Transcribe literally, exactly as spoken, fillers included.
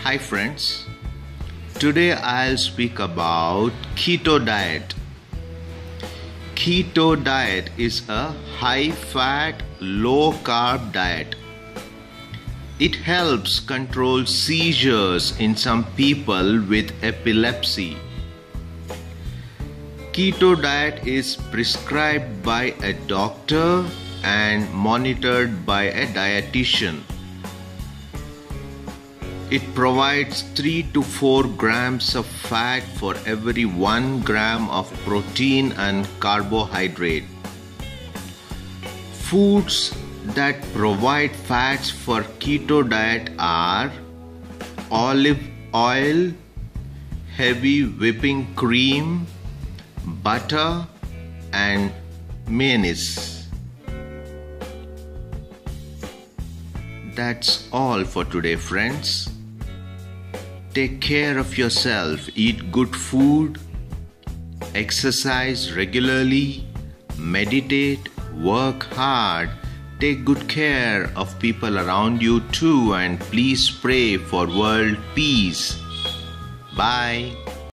Hi friends, today I'll speak about keto diet. Keto diet is a high-fat, low-carb diet. It helps control seizures in some people with epilepsy. Keto diet is prescribed by a doctor and monitored by a dietitian. It provides three to four grams of fat for every one gram of protein and carbohydrate. Foods that provide fats for keto diet are olive oil, heavy whipping cream, butter, and mayonnaise. That's all for today, friends. Take care of yourself, eat good food, exercise regularly, meditate, work hard, take good care of people around you too, and please pray for world peace. Bye.